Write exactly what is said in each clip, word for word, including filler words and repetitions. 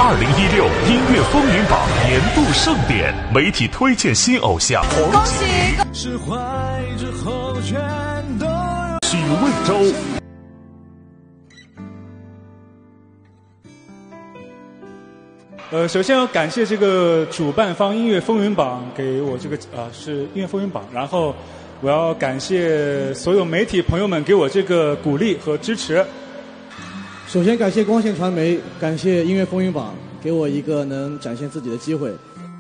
二零一六音乐风云榜年度盛典，媒体推荐新偶像。 恭喜！ 释怀之后全都许魏洲。 呃，首先要感谢这个主办方音乐风云榜给我这个啊、呃、是音乐风云榜，然后我要感谢所有媒体朋友们给我这个鼓励和支持。 首先感谢光线传媒，感谢音乐风云榜给我一个能展现自己的机会。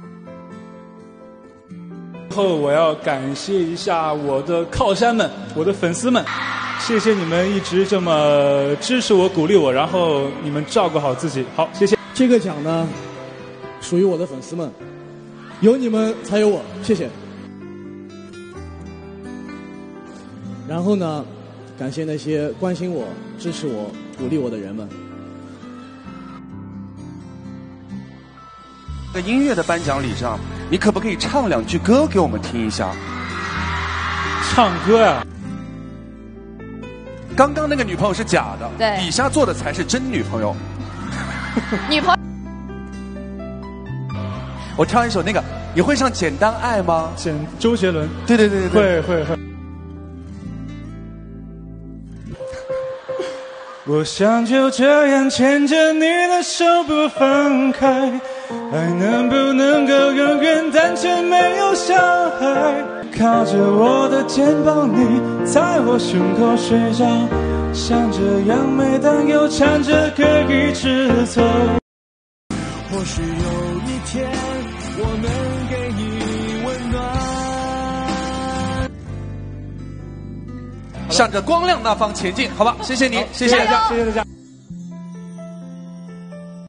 最后我要感谢一下我的靠山们，我的粉丝们，谢谢你们一直这么支持我、鼓励我，然后你们照顾好自己。好，谢谢。 这个奖呢，属于我的粉丝们，有你们才有我，谢谢。然后呢，感谢那些关心我、支持我、鼓励我的人们。 在音乐的颁奖礼上，你可不可以唱两句歌给我们听一下？ 唱歌呀、啊？ 刚刚那个女朋友是假的， 对， 底下坐的才是真女朋友。 女朋友， 我唱一首那个，你会唱《简单爱》吗？ 简周杰伦。 对对对对， 会会会。我想就这样牵着你的手不分开，爱能不能够永远单纯没有伤害？靠着我的肩膀，你在我胸口睡着，像这样美，但又缠着可以直走。 或许有一天，我能给你温暖。 向着光亮那方前进，好吧？谢谢你，谢谢大家， 谢谢大家。